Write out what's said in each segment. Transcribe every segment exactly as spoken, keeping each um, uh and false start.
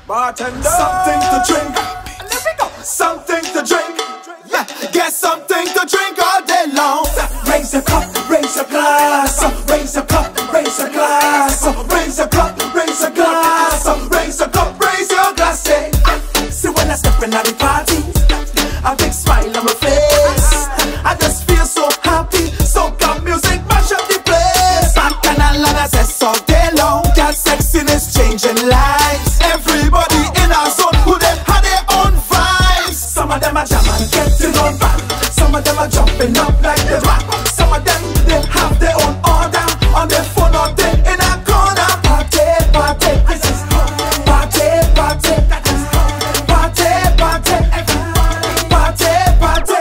Bartender. Something to drink. Let me go. Something to drink. Yeah. Get something to drink all day long. Raise a cup, raise a glass. Raise a cup, raise a glass. Raise a cup, raise a glass. Raise a cup, raise your glass. Say, see when I step in at the party, a big smile on my face. I just feel so happy. Soca music mash up the place. Bacchanal and I say all day long. That sexiness changing lives. Everybody in our zone who them had their own vibes. Some of them are jamming, getting on back. Some of them are jumping up like the rock. Some of them they have their own order on their phone all day in a corner. Party, party, this is party, party, that is party, party, party, party.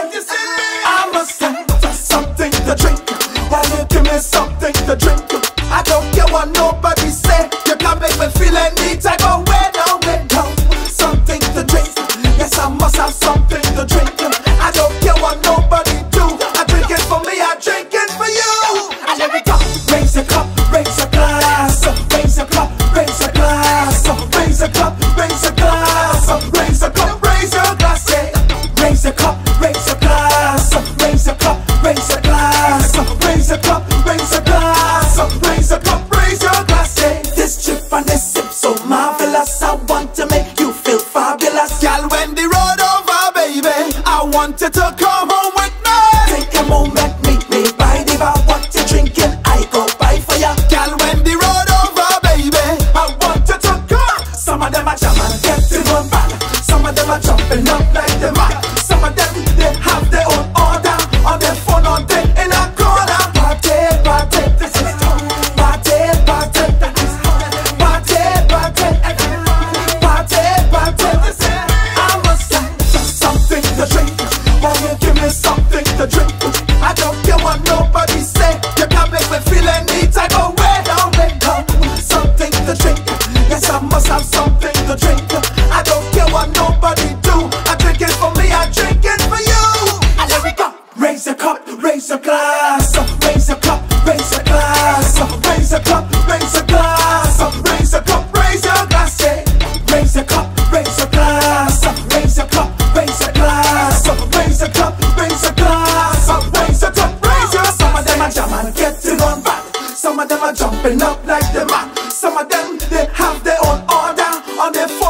I must have something to drink. While you give me something to drink, I don't care what nobody say. You can make me feel a need. I go way down, way down. Something to drink. Yes, I must have something to drink. I don't care what nobody do. I drink it for me, I drink it for you. And let me go. Raise a cup, raise a glass. Raise a cup, raise a glass. Raise a cup, raise a glass. Raise a cup, raise your glass. Say, raise a cup, raise a glass. Raise a cup, raise a glass. Raise a cup, raise a glass. Raise a cup, raise your glass. Say, this chip and this sip so marvelous. I want to make you feel fabulous. Girl, when the road over, baby, I want you to come home with me. Take a moment, meet me by the bar. What you drinking, I go buy for ya. Girl, when the road over, baby, I want you to come. Some of them are jamming, getting on back. Some of them are jumping up like the rock. Some of them, they have their own order on their phone all day in a corner. Party, party, this is party, party, that is party, party, party, party, this is. I must have something to drink. Why you give me something to drink? I don't care what nobody say. You can make me feel a need. I go way down, way down. Something to drink. Yes, I must have something to drink. I don't care what nobody do. I drink it for me, I drink it for you. And let me go. Raise a cup, raise a glass. Raise a cup, raise a glass. Raise a cup, raise a glass. Raise a cup, raise your glass. Say, raise a cup, raise a glass. Raise a cup, raise a glass. Raise a cup, raise a glass. Raise a cup, raise your. Some of them are jamming, getting on back. Some of them are jumping up like the rock. Some of them they have their own order on their phone.